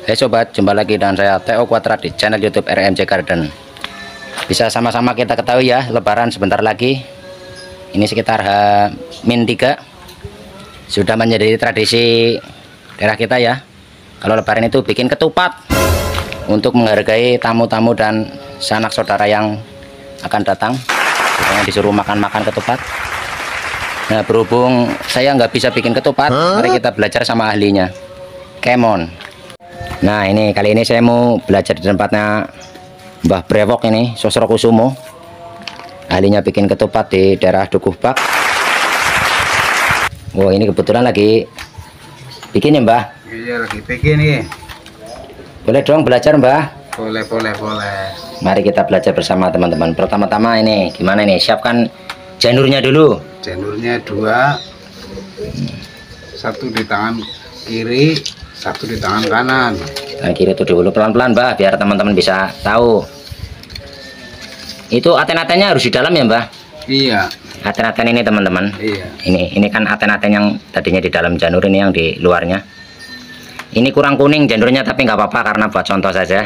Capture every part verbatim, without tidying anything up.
Hai sobat, jumpa lagi dengan saya Theo Kuadrat di channel YouTube R M J Garden. Bisa sama-sama kita ketahui ya, lebaran sebentar lagi. Ini sekitar H minus tiga. Sudah menjadi tradisi daerah kita ya. Kalau lebaran itu bikin ketupat untuk menghargai tamu-tamu dan sanak saudara yang akan datang. Biasanya disuruh makan-makan ketupat. Nah, berhubung saya nggak bisa bikin ketupat, mari kita belajar sama ahlinya. Kemon. Nah, ini kali ini saya mau belajar di tempatnya Mbah Brewok ini, Sosrokusumo. Ahlinya bikin ketupat di daerah Dukuh Bak. Wah, ini kebetulan lagi bikin ya, Mbah? Iya, lagi bikin nih. Boleh dong belajar, Mbah? Boleh, boleh, boleh. Mari kita belajar bersama teman-teman. Pertama-tama ini gimana nih? Siapkan janurnya dulu. Janurnya dua. Satu di tangan kiri, satu di tangan kanan. Tangan kiri itu dulu pelan-pelan, Mbah, biar teman-teman bisa tahu. Itu aten-atennya harus di dalam ya, Mbah? Iya. Aten-aten ini teman-teman. Iya. Ini ini kan aten-aten yang tadinya di dalam janur, ini yang di luarnya. Ini kurang kuning janurnya, tapi nggak apa-apa karena buat contoh saja.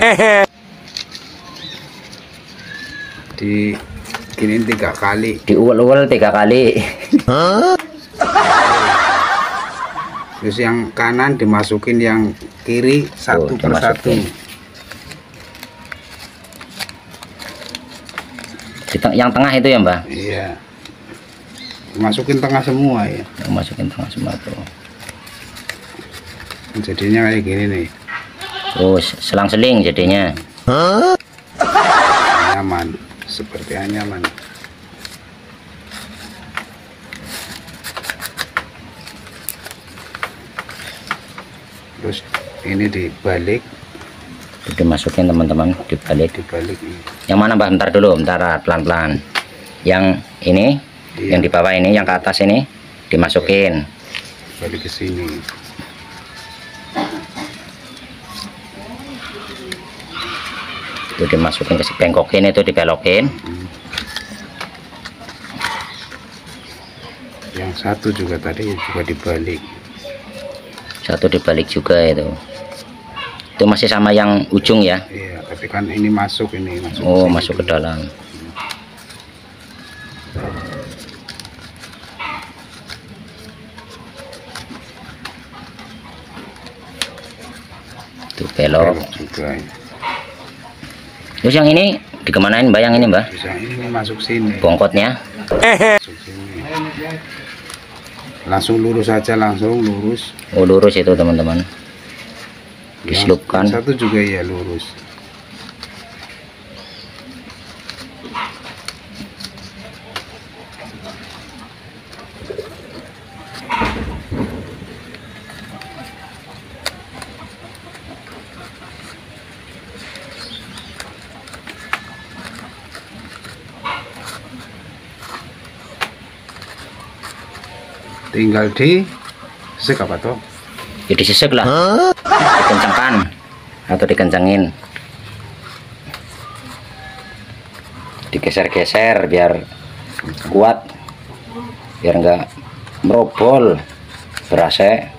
Di gini tiga kali. Diuel-uel tiga kali. Terus yang kanan dimasukin yang kiri satu oh, persatu. Yang tengah itu ya, Mbah? Iya. Masukin tengah semua ya. Masukin tengah semua tuh. Jadinya kayak gini nih. Oh, selang-seling jadinya. Nyaman, seperti anyaman. Terus ini dibalik. Itu dimasukin teman-teman, dibalik. Dibalik. Yang mana, Mbah? Bentar dulu, bentar, pelan-pelan. Yang ini, iya. Yang di bawah ini, yang ke atas ini dimasukin. Balik ke sini. Itu dimasukin ke si bengkokin, itu dibelokin. Hmm. Yang satu juga tadi juga dibalik. Satu dibalik juga itu. Itu masih sama yang ujung ya? Iya, tapi kan ini masuk ini masuk. Oh, masuk ke dalam. Itu belok. Belok juga. Ya. Terus yang ini dikemanain, Mbak? Yang ini, Mbak? Terus yang ini masuk sini. Bongkotnya? Masuk sini. Langsung lurus aja, langsung lurus. Oh, lurus itu teman-teman. Diselupkan. Satu juga ya lurus. Tinggal di sesek apa toh? Ya disesek lah, dikencangkan atau dikencangin, digeser-geser biar kuat, biar enggak merobol berasa.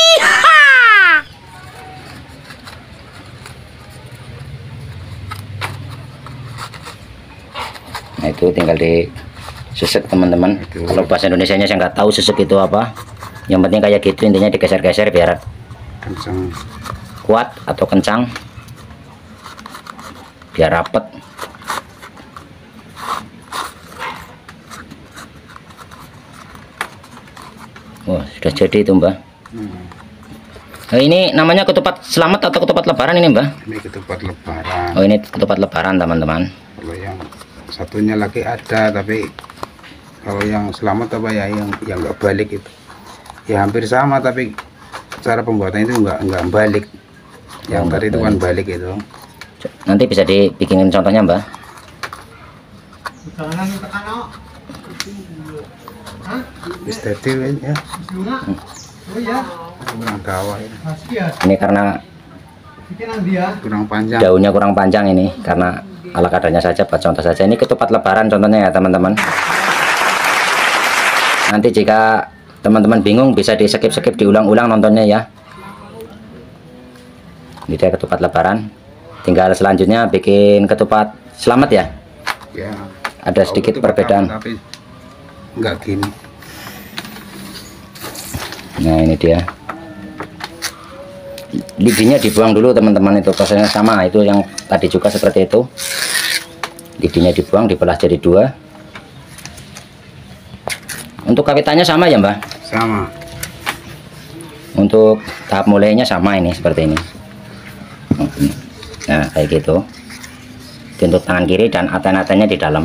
Nah, itu tinggal di sesek teman-teman. Kalau bahasa Indonesianya saya nggak tahu sesek itu apa. Yang penting kayak gitu, intinya digeser-geser biar kencang, kuat atau kencang, biar rapet. Wah, sudah jadi itu, Mbah. Hmm. Nah, ini namanya ketupat selamat atau ketupat lebaran ini, Mbah? Ini ketupat lebaran. Oh, ini ketupat lebaran teman-teman. Kalau yang satunya lagi ada, tapi kalau yang selamat apa ya, yang yang nggak balik itu ya hampir sama, tapi cara pembuatan itu nggak nggak balik. Yang oh, tadi itu kan balik itu. Nanti bisa dibikinin contohnya, Mbah. Bisa ya. Kurang gawah ini. Ini karena kurang panjang. Daunnya kurang panjang ini, karena ala kadarnya saja, buat contoh saja. Ini ketupat lebaran contohnya ya teman-teman. Nanti jika teman-teman bingung bisa di skip-skip, diulang-ulang nontonnya ya. Ini dia ketupat lebaran. Tinggal selanjutnya bikin ketupat selamat ya. Ya. Ada sedikit perbedaan. Tapi enggak gini. Nah ini dia. Lidinya dibuang dulu teman-teman, itu prosesnya sama. Itu yang tadi juga seperti itu. Lidinya dibuang, dibelah jadi dua. Untuk kawitannya sama ya Mbah? Sama. Untuk tahap mulainya sama, ini seperti ini. Nah kayak gitu. Untuk tangan kiri dan aten-atennya di dalam.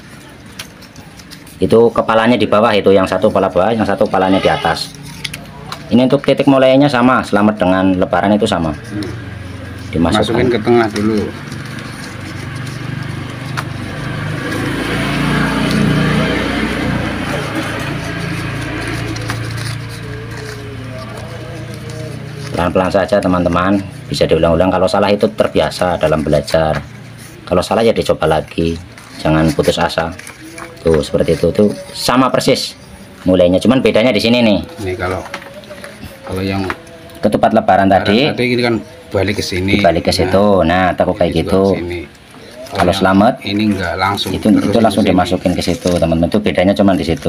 Itu kepalanya di bawah, itu yang satu kepala bawah, yang satu kepalanya di atas. Ini untuk titik mulainya sama, selamat dengan lebaran itu sama. Dimasukkan. Masukin ke tengah dulu. Pelan-pelan saja teman-teman, bisa diulang-ulang. Kalau salah itu terbiasa dalam belajar. Kalau salah ya dicoba lagi, jangan putus asa. Tuh seperti itu, tuh sama persis mulainya, cuman bedanya di sini nih. Ini kalau kalau yang ketupat lebaran tadi, tadi ini kan balik ke sini, balik ke situ. Nah, takut kayak gitu. Kalau yang selamat ini enggak langsung, itu itu langsung dimasukin ke situ teman-teman. Itu bedanya cuman di situ.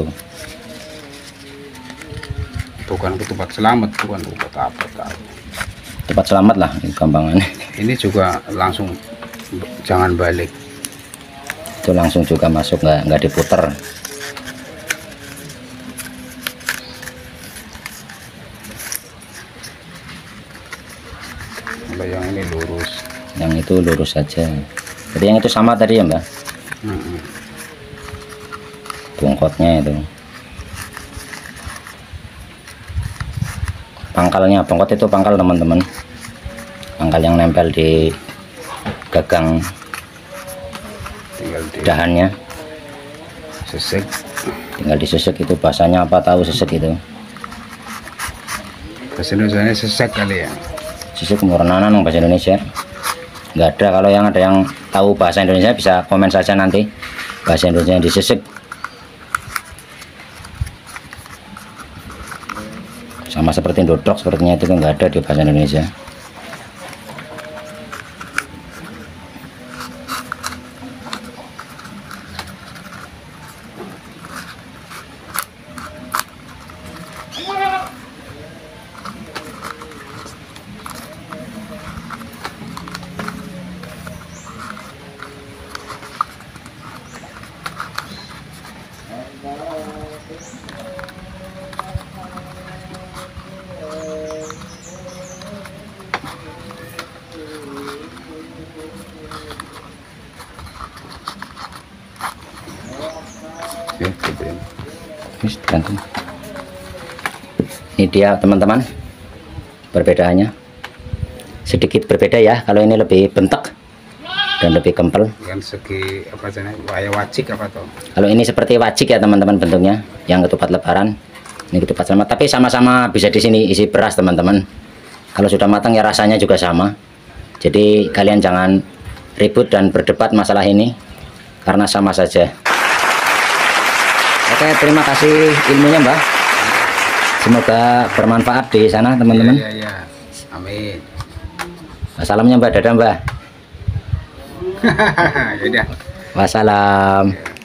Bukan ketupat selamat, bukan ketupat apa tahu. Ketupat selamat lah gampangannya. Ini juga langsung, jangan balik. Itu langsung juga masuk, nggak nggak diputer. Kalau yang ini lurus. Yang itu lurus saja. Jadi yang itu sama tadi ya Mbak. Hmm. Bongkotnya itu. Pangkalnya, bongkot itu pangkal teman-teman. Pangkal yang nempel di gagang Tinggal di dahannya. sesek. Tinggal disesek, itu bahasanya apa tahu sesek itu. Bahasa Indonesia sesek kali ya. Sesek murnanan bahasa Indonesia. Nggak ada. Kalau yang ada yang tahu bahasa Indonesia bisa komen saja nanti. Bahasa Indonesia yang disesek. Sama seperti dodok, sepertinya itu nggak ada di bahasa Indonesia. Ya, gitu ya. Ini dia teman-teman, perbedaannya sedikit berbeda ya. Kalau ini lebih bentek dan lebih kempel. Kan segi apa sih, waya wajik apa tuh? Kalau ini seperti wajik ya teman-teman bentuknya, yang ketupat lebaran. Ini ketupat selamat, tapi sama-sama bisa di sini isi beras teman-teman. Kalau sudah matang ya rasanya juga sama. Jadi kalian jangan ribut dan berdebat masalah ini, karena sama saja. Oke, terima kasih ilmunya Mbah. Semoga bermanfaat di sana teman-teman. Ya, ya, ya. Amin. Salamnya Mbak, dadah Mbak. Ya udah. Wassalam.